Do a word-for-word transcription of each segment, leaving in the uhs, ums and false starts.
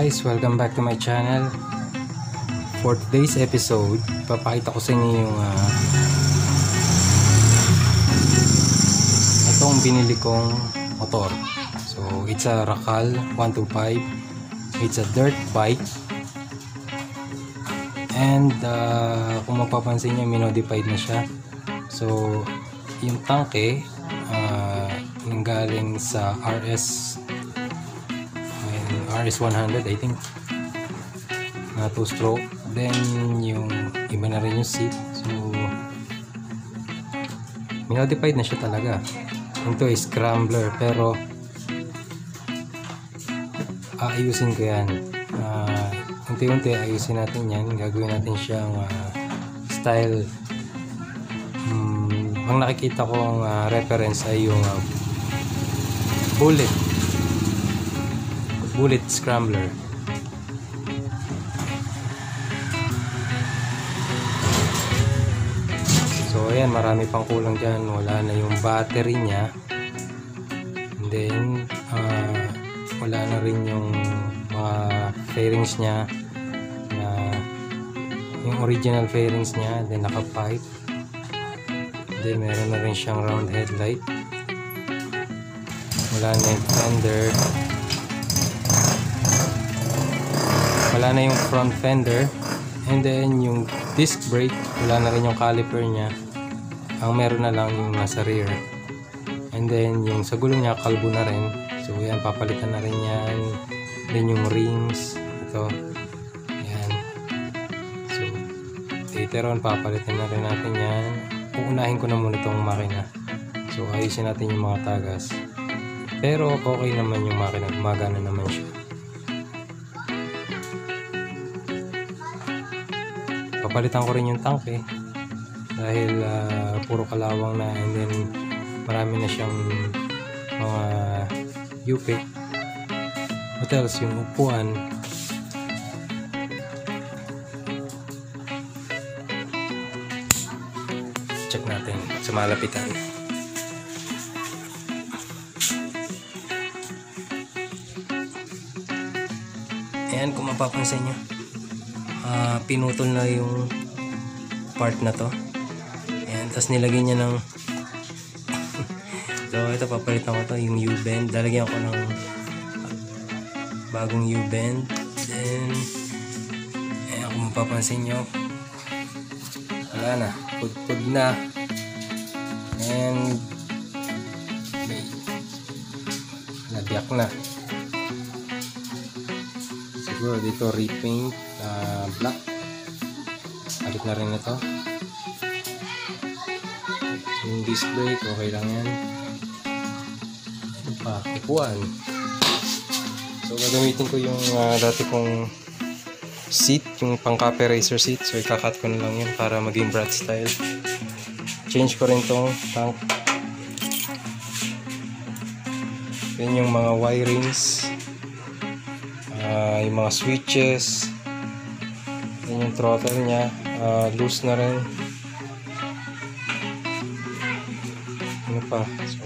guys, welcome back to my channel. For today's episode, papakita ko sa inyo yung uh, itong binili kong motor. So it's a Racal one twenty-five. It's a dirt bike. And uh, kung mapapansin nyo, minodified na siya. So yung tangke uh, nanggaling sa R S R S one hundred, I think, na two stroke. Then yung iba na rin yung seat, so minodified na siya talaga. Ito ay scrambler, pero aayusin ko yan. uh, unti-unti ayusin natin yan. Gagawin natin siyang uh, style. um, ang nakikita kong uh, reference ay yung uh, bullet bullet scrambler. So ayan, marami pang kulang dyan. Wala na yung battery niya, and then uh, wala na rin yung mga fairings niya, na yung original fairings niya, then naka pipe, then meron na rin siyang round headlight. Wala na yung fender, wala na yung front fender, and then yung disc brake, wala na rin yung caliper niya. Ang meron na lang yung nasa rear, and then yung sa gulong niya kalbo na rin. So yan, papalitan na rin yan. Then yung rings, ito, yan. So later on papalitan na rin natin yan. Uunahin ko na muna itong makina. So ayusin natin yung mga tagas, pero okay naman yung makina, gumagana naman siya. Papalitan ko rin yung tangke dahil uh, puro kalawang na, and then marami na siyang mga U P. What else? Yung upuan, check natin sa malapitan. Ayan, kung mapapansin nyo, Uh, pinutol na yung part na to. Ayan, tapos nilagay niya ng so ito, papalitan ko to, yung U-bend. Lalagyan ko ng bagong U-bend. Then ayan, kung mapapansin nyo, wala na, pud-pud na, and nadiyak na. Siguro dito repaint, uh, black. Alit na rin ito. Yung disc brake, okay lang yan. Ito pa, upuan. So gagamitin ko yung uh, dati kong seat, yung pang cafe racer seat. So ikakat ko na lang yun para maging brat style. Change ko rin tong tank. Then yung mga wirings, Uh, yung mga switches, yun yung throttle nya, uh, loose na rin. Ano pa, so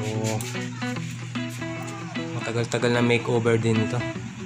matagal-tagal na makeover din ito.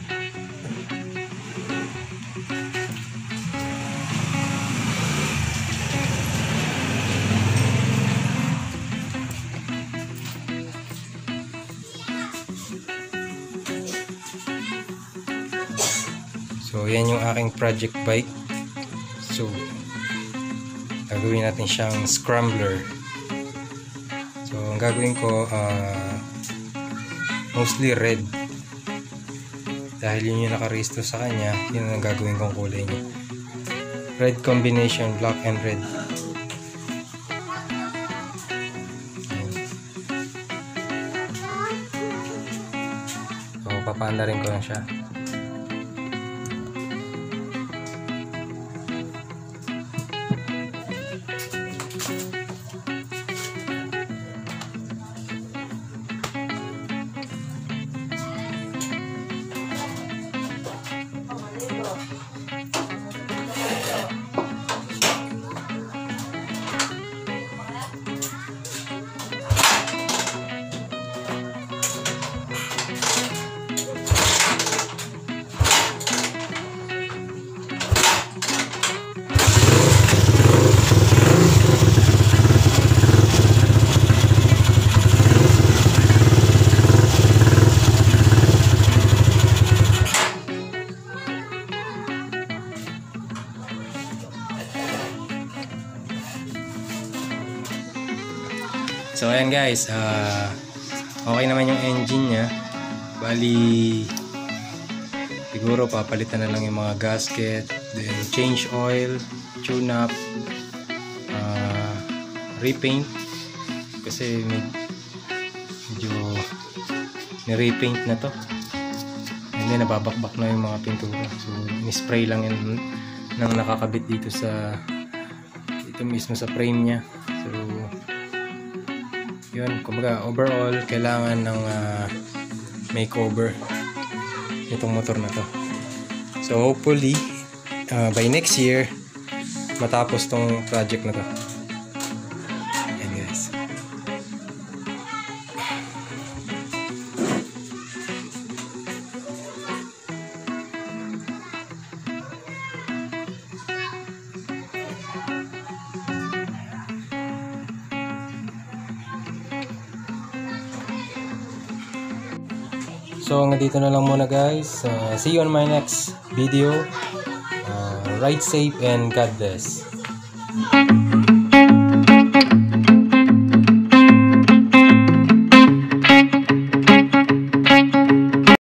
So yan yung aking project bike. So gagawin natin siyang scrambler. So ang gagawin ko uh, mostly red, dahil yun yung nakaresto sa kanya. Yun ang gagawin kong kulay niya, red combination, black and red. So papanda rin ko lang siya. So ayan guys, uh, okay naman yung engine nya. Bali siguro papalitan na lang yung mga gasket, then change oil, tune up, uh, repaint kasi medyo ni-repaint na to. And then nababakbak na yung mga pintura. So ni-spray lang yun nang nakakabit dito sa dito mismo sa frame nya. So yun, kumbaga overall kailangan ng uh, makeover itong motor na to. So hopefully uh, by next year matapos tong project na to. Ayan guys. So hanggang dito na lang muna guys. Uh, see you on my next video. Uh, ride safe and God bless.